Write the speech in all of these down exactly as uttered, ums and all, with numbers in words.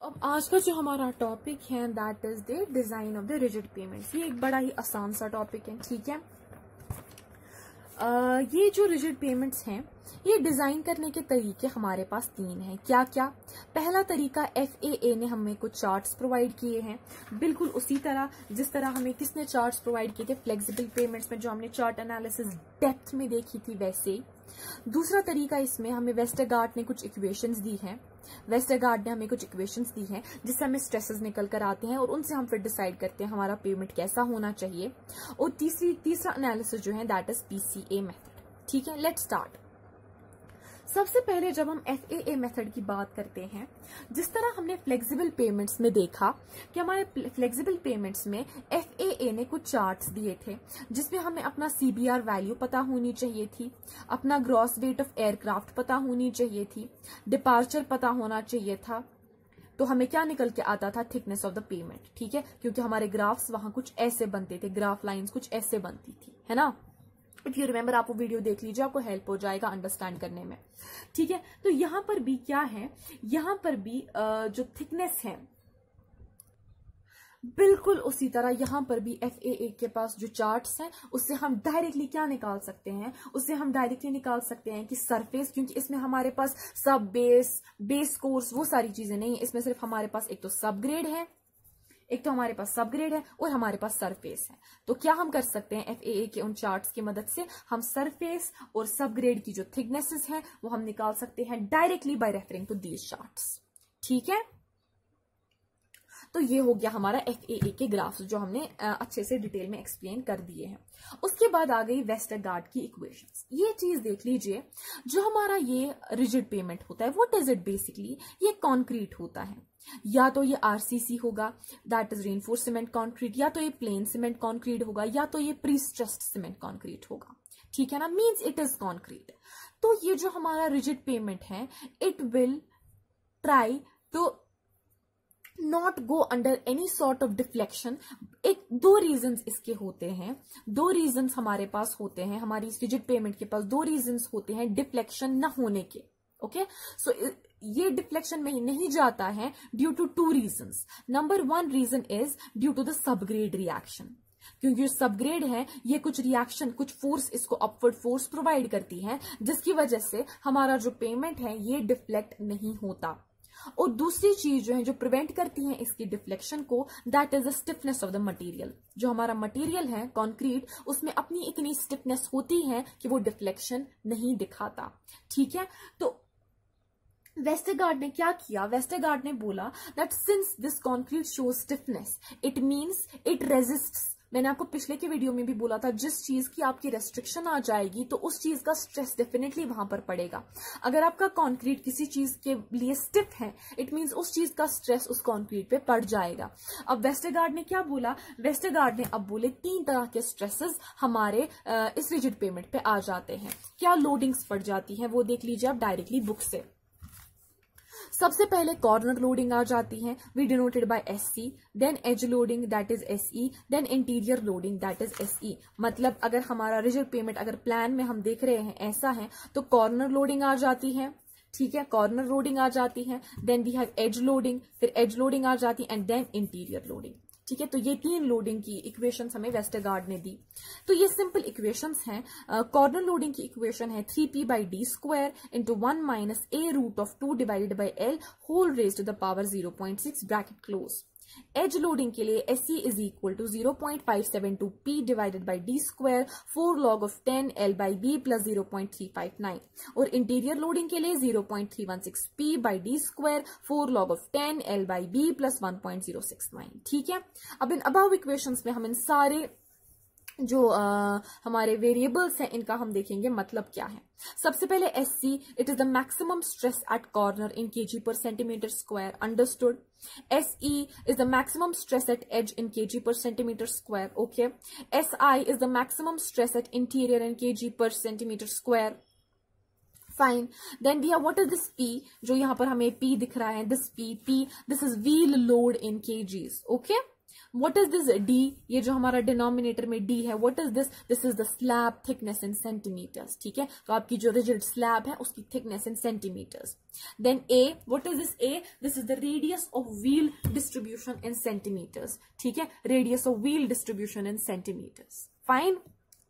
अब आज का जो हमारा टॉपिक है that is the design of the rigid payments. ये एक बड़ा ही आसान सा टॉपिक है, ठीक है। uh, ये जो रिजिड पेमेंट्स हैं ये डिजाइन करने के तरीके हमारे पास तीन हैं। क्या क्या? पहला तरीका एफ ए ए ने हमें कुछ चार्ट्स प्रोवाइड किए हैं, बिल्कुल उसी तरह जिस तरह हमें किसने चार्ट्स प्रोवाइड किए थे फ्लेक्सिबल पेमेंट्स में, जो हमने चार्ट एनालिसिस डेप्थ में देखी थी वैसे। दूसरा तरीका इसमें हमें वेस्टरगार्ड ने कुछ इक्वेशंस दी हैं वेस्टरगार्ड ने हमें कुछ इक्वेशंस दी हैं जिससे हमें स्ट्रेसेस निकल कर आते हैं और उनसे हम फिर डिसाइड करते हैं हमारा पेमेंट कैसा होना चाहिए। और तीसरी तीसरा एनालिसिस जो है दैट इज पीसीए मेथड, ठीक है। Let's start. सबसे पहले जब हम एफ ए ए मेथड की बात करते हैं, जिस तरह हमने फ्लेक्सिबल पेमेंट्स में देखा कि हमारे फ्लेक्सिबल पेमेंट्स में एफ ए ए ने कुछ चार्ट्स दिए थे जिसमें हमें अपना सी बी आर वैल्यू पता होनी चाहिए थी, अपना ग्रॉस वेट ऑफ एयरक्राफ्ट पता होनी चाहिए थी, डिपार्चर पता होना चाहिए था, तो हमें क्या निकल के आता था? थिकनेस ऑफ द पेमेंट, ठीक है। क्योंकि हमारे ग्राफ्स वहां कुछ ऐसे बनते थे, ग्राफ लाइंस कुछ ऐसे बनती थी, है ना। इफ यू रिमेंबर, आप वो वीडियो देख लीजिए, आपको हेल्प हो जाएगा अंडरस्टैंड करने में, ठीक है। तो यहां पर भी क्या है, यहां पर भी जो थिकनेस है बिल्कुल उसी तरह यहां पर भी एफ ए ए के पास जो चार्ट्स हैं उससे हम डायरेक्टली क्या निकाल सकते हैं? उससे हम डायरेक्टली निकाल सकते हैं कि सरफेस, क्योंकि इसमें हमारे पास सब बेस बेस कोर्स वो सारी चीजें नहीं है, इसमें सिर्फ हमारे पास एक तो सब ग्रेड है, एक तो हमारे पास सब ग्रेड है और हमारे पास सरफेस है। तो क्या हम कर सकते हैं? एफ ए ए के उन चार्ट्स की मदद से हम सरफेस और सब ग्रेड की जो थिकनेसेस हैं वो हम निकाल सकते हैं directly by referring to these charts, ठीक है। तो ये हो गया हमारा एफ ए ए के ग्राफ्स जो हमने अच्छे से डिटेल में एक्सप्लेन कर दिए हैं। उसके बाद आ गई वेस्टरगार्ड की इक्वेशंस। ये चीज देख लीजिए, जो हमारा ये रिजिड पेमेंट होता है व्हाट इज इट बेसिकली? ये कॉन्क्रीट होता है, या तो ये आर सी सी होगा that is reinforce cement concrete, या तो ये प्लेन सीमेंट कॉन्क्रीट होगा, या तो ये प्री स्ट्रेस्ड सीमेंट कॉन्क्रीट होगा, ठीक है ना। Means it is concrete. तो ये जो हमारा रिजिड पेमेंट है it will try to not go under any sort of deflection. एक दो रीजंस इसके होते हैं, दो रीजंस हमारे पास होते हैं, हमारी रिजिड पेमेंट के पास दो रीजंस होते हैं डिफ्लेक्शन न होने के, ओके। सो ये डिफ्लेक्शन में ही नहीं जाता है due to two reasons. Number one reason is due to the subgrade reaction, क्योंकि जो सबग्रेड है ये कुछ रिएक्शन, कुछ फोर्स इसको अपवर्ड फोर्स प्रोवाइड करती है जिसकी वजह से हमारा जो पेमेंट है ये डिफ्लेक्ट नहीं होता। और दूसरी चीज जो है जो प्रिवेंट करती है इसकी डिफ्लेक्शन को that is the stiffness of the material. जो हमारा मटेरियल है कॉन्क्रीट उसमें अपनी इतनी स्टिफनेस होती है कि वो डिफ्लेक्शन नहीं दिखाता, ठीक है। तो वेस्टरगार्ड ने क्या किया? वेस्टरगार्ड ने बोला that since this concrete shows stiffness it means it resists. मैंने आपको पिछले के वीडियो में भी बोला था, जिस चीज की आपकी रेस्ट्रिक्शन आ जाएगी तो उस चीज का स्ट्रेस डेफिनेटली वहां पर पड़ेगा। अगर आपका कॉन्क्रीट किसी चीज के लिए स्टिफ है इट मींस उस चीज का स्ट्रेस उस कॉन्क्रीट पे पड़ जाएगा। अब वेस्टरगार्ड ने क्या बोला? वेस्टरगार्ड ने अब बोले तीन तरह के स्ट्रेसेस हमारे इस रिजिड पेमेंट पे आ जाते हैं। क्या लोडिंग्स पड़ जाती हैं वो देख लीजिए आप डायरेक्टली बुक से। सबसे पहले कॉर्नर लोडिंग आ जाती है, we denoted by S C, then edge loading that is S E, then interior loading that is S E. मतलब अगर हमारा रिजिड पेमेंट अगर प्लान में हम देख रहे हैं ऐसा है तो कॉर्नर लोडिंग आ जाती है, ठीक है, कॉर्नर लोडिंग आ जाती है, then we have edge loading, फिर एज लोडिंग आ जाती है एंड देन इंटीरियर लोडिंग, ठीक है। तो ये तीन लोडिंग की इक्वेशंस हमें वेस्टरगार्ड ने दी। तो ये सिंपल इक्वेशंस हैं। कॉर्नर लोडिंग की इक्वेशन है three P by D square into one minus A root of two divided by L whole raise to the power zero point six bracket close. Edge loading के लिए S C is equal to zero point five seven two P divided by D square four log of ten L by B plus zero point three five nine. और interior loading के लिए zero point three one six P by D square four log of ten L by B plus one point zero six nine, ठीक है। अब in above equations में हम इन सारे जो आ, हमारे वेरिएबल्स हैं इनका हम देखेंगे मतलब क्या है। सबसे पहले S C it is the maximum stress at corner in KG per centimetre square, understood. S E is the maximum stress at edge in KG per centimetre square, okay. S I is the maximum stress at interior in KG per centimetre square, fine. Then we have what is this P, जो यहां पर हमें P दिख रहा है, this P P this is wheel load in KGs, okay. What is this D? ये जो हमारा डिनोमिनेटर में D है, what is this? This is the slab thickness in centimeters. ठीक है, तो आपकी जो rigid slab है उसकी thickness in centimeters. Then A, what is this A? This is the radius of wheel distribution in centimeters. ठीक है, radius of wheel distribution in centimeters. Fine.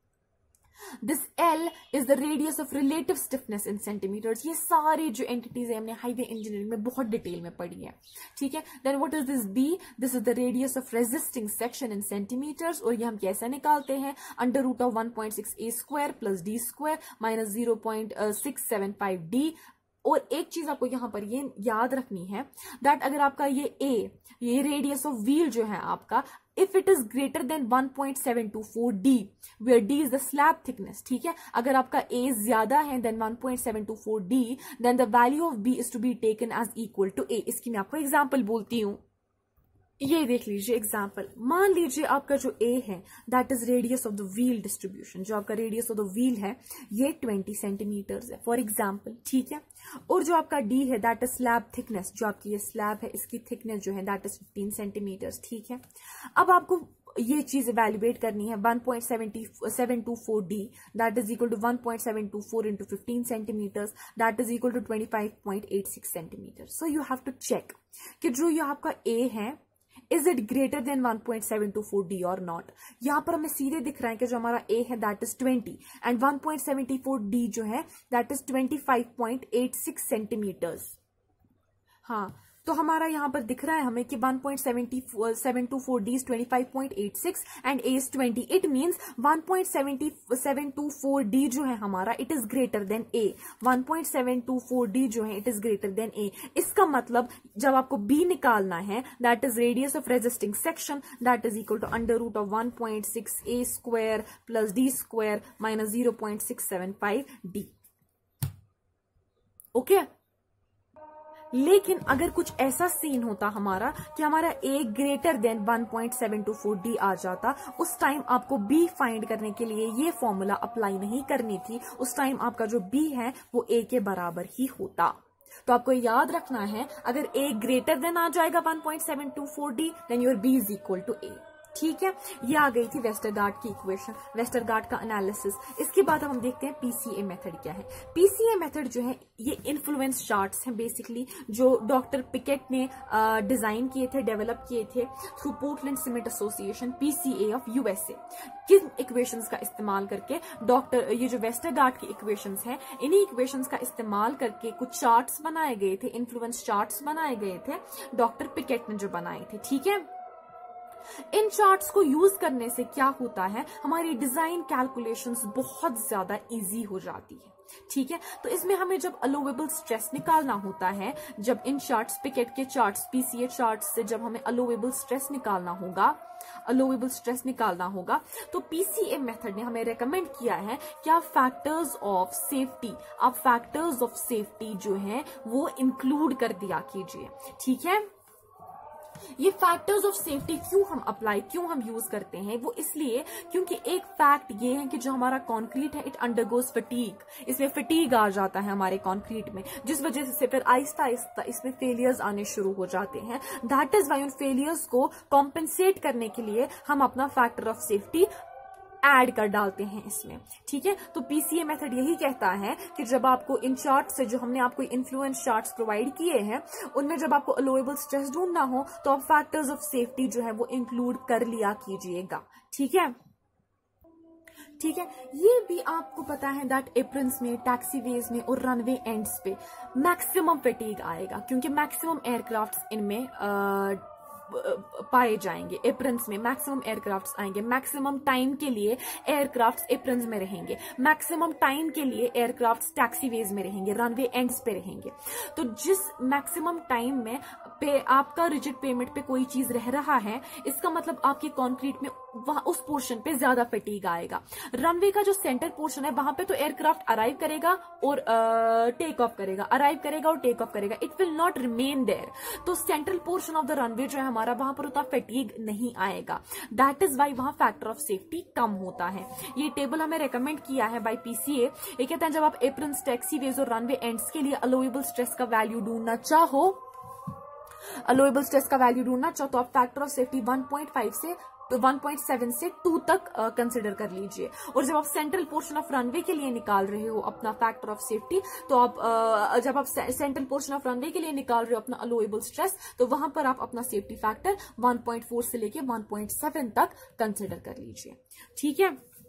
This L is the radius of relative stiffness in centimeters. ये सारी जो entities है हमने highway engineering में बहुत detail में पढ़ी है, ठीक है. Then what is this B? This is the radius of resisting section in centimeters. और ये हम कैसे निकालते हैं? Under root of one point six A square plus D square minus zero point six seven five D. और एक चीज आपको यहां पर ये याद रखनी है दैट अगर आपका ये A, ये रेडियस ऑफ व्हील जो है आपका, if it is greater than one point seven two four D, where D is the slab thickness, ठीक है, अगर आपका A ज्यादा है than one point seven two four D, then the value of B is to be taken as equal to A. इसकी मैं आपको example बोलती हूँ. ये देख लीजिए एग्जाम्पल. मान लीजिए आपका जो A है that is radius of the wheel distribution. जो आपका रेडियस ऑफ द व्हील है ये ट्वेंटी सेंटीमीटर्स है फॉर एग्जाम्पल, ठीक है. और जो आपका D है दैट इज स्लैब थिकनेस. जो आपकी ये स्लैब है इसकी थिकनेस जो है दैट इज फिफ्टीन सेंटीमीटर्स, ठीक है. अब आपको ये चीज इवेल्युएट करनी है. one point seven two four D that is equal to one point seven two four into fifteen centimeters that is equal to twenty-five point eight six centimeters. So you have to check कि जो ये आपका A है is it greater than one point seven two four D or not. यहाँ पर हमें सीधे दिख रहा है कि जो हमारा A है that is twenty and one point seven four D जो है that is twenty-five point eight six centimeters. हाँ, तो हमारा यहाँ पर दिख रहा है हमें कि one point seven two four D is twenty-five point eight six and A is twenty. It means one point seven two four D जो है हमारा it is greater than A. one point seven two four D जो है it is greater than A. इसका मतलब जब आपको B निकालना है that is radius of resisting section that is equal to under root of one point six A square plus D square minus zero point six seven five D. Okay? लेकिन अगर कुछ ऐसा सीन होता हमारा कि हमारा A greater than one point seven two four D आ जाता, उस टाइम आपको B फाइंड करने के लिए ये फॉर्मूला अप्लाई नहीं करनी थी. उस टाइम आपका जो B है वो A के बराबर ही होता. तो आपको याद रखना है अगर A ग्रेटर देन आ जाएगा one point seven two four D then your B is equal to A. ठीक है, ये आ गई थी वेस्टरगार्ड की इक्वेशन, वेस्टरगार्ड का एनालिसिस. इसके बाद हम देखते हैं पीसीए मेथड क्या है. पीसीए मेथड जो है ये इन्फ्लुएंस चार्ट्स हैं बेसिकली जो डॉक्टर पिकेट ने डिजाइन किए थे, डेवलप किए थे through Portland cement association PCA of USA. किन इक्वेशंस का इस्तेमाल करके डॉक्टर ये जो वेस्टरगार्ड की इक्वेशंस हैं इन्हीं इक्वेशंस का इस्तेमाल करके कुछ चार्ट्स बनाए गए थे, इन्फ्लुएंस चार्ट्स बनाए गए थे डॉक्टर पिकेट ने जो बनाए थे. ठीक है, इन चार्ट्स को यूज करने से क्या होता है, हमारी डिजाइन कैलकुलेशंस बहुत ज्यादा इजी हो जाती है. ठीक है, तो इसमें हमें जब अलोवेबल स्ट्रेस निकालना होता है, जब इन चार्ट्स पिकेट के चार्ट्स पीसीए चार्ट्स से जब हमें अलोवेबल स्ट्रेस निकालना होगा अलोवेबल स्ट्रेस निकालना होगा तो पीसीए मेथड ने हमें रेकमेंड किया है कि आप फैक्टर्स ऑफ सेफ्टी आप फैक्टर्स ऑफ सेफ्टी जो है वो इंक्लूड कर दिया कीजिए. ठीक है, ये फैक्टर्स ऑफ सेफ्टी क्यों हम अप्लाई क्यों हम यूज करते हैं, वो इसलिए क्योंकि एक फैक्ट ये है कि जो हमारा कंक्रीट है इट अंडरगोज फटीग. इसमें फटीग आ जाता है हमारे कंक्रीट में, जिस वजह से फिर आहिस्ता आहिस्ता इसमें फेलियर्स आने शुरू हो जाते हैं. दैट इज वाई उन फेलियर्स को कॉम्पेंसेट करने के लिए हम अपना फैक्टर ऑफ सेफ्टी ऐड कर डालते हैं इसमें. ठीक है, तो पीसीए मेथड यही कहता है कि जब आपको इन चार्ट से जो हमने आपको इन्फ्लुएंस चार्ट्स प्रोवाइड किए हैं उनमें जब आपको अलोवेबल स्ट्रेस ढूंढना हो तो आप फैक्टर्स ऑफ सेफ्टी जो है वो इंक्लूड कर लिया कीजिएगा. ठीक है ठीक है ये भी आपको पता है दैट एप्रन्स में, टैक्सीवेज में और रनवे एंड्स पे मैक्सिमम फटीग आएगा क्योंकि मैक्सिमम एयरक्राफ्ट्स इनमें आ, पाए जाएंगे. एप्रन्स में मैक्सिमम एयरक्राफ्ट्स आएंगे, मैक्सिमम टाइम के लिए एयरक्राफ्ट्स एप्रन्स में रहेंगे, मैक्सिमम टाइम के लिए एयरक्राफ्ट्स टैक्सीवेज में रहेंगे, रनवे एंड्स पे रहेंगे. तो जिस मैक्सिमम टाइम में पे आपका रिजिड पेमेंट पे कोई चीज रह रहा है इसका मतलब आपके कंक्रीट में वहां उस पोर्शन पे ज्यादा फटीग आएगा. रनवे का जो सेंटर पोर्शन है वहां पे तो एयरक्राफ्ट अराइव करेगा और टेक ऑफ करेगा, अराइव करेगा और टेक ऑफ करेगा. It will not remain there. तो central portion of the runway जो है हमारा वहां पर उतना फटीग नहीं आएगा. दैट इज वाई वहां फैक्टर ऑफ सेफ्टी कम होता है. ये टेबल हमें रेकमेंड किया है बाय पीसीए. ये कहते हैं जब आप एप्रन्स, टैक्सीवेज और रनवे एंड्स के लिए अलोवेबल स्ट्रेस का वैल्यू ढूंढना चाहो अलोएबल स्ट्रेस का वैल्यू ढूंढना चाहो तो आप factor of safety one point five से तो वन पॉइंट सेवन से टू तक कंसिडर कर लीजिए। और जब आप सेंट्रल पोर्शन ऑफ रनवे के लिए निकाल रहे हो अपना फैक्टर ऑफ सेफ्टी, तो आप uh, जब आप सेंट्रल पोर्शन ऑफ रनवे के लिए निकाल रहे हो अपना अलोएबल स्ट्रेस, तो वहां पर आप अपना safety factor one point four से लेके वन पॉइंट सेवन तक कंसिडर कर लीजिए। ठीक है।